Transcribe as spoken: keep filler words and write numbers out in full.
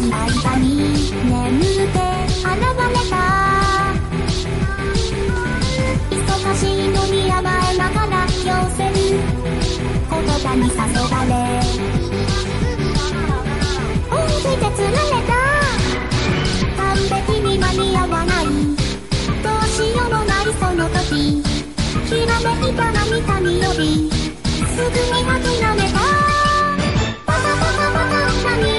間に眠って現れた。忙しいのに甘えながら寄せる言葉に誘われ、本気で釣られた。完璧に間に合わない、どうしようもないその時、ひらめいた何かによりすぐに諦めた。バタバタバタ何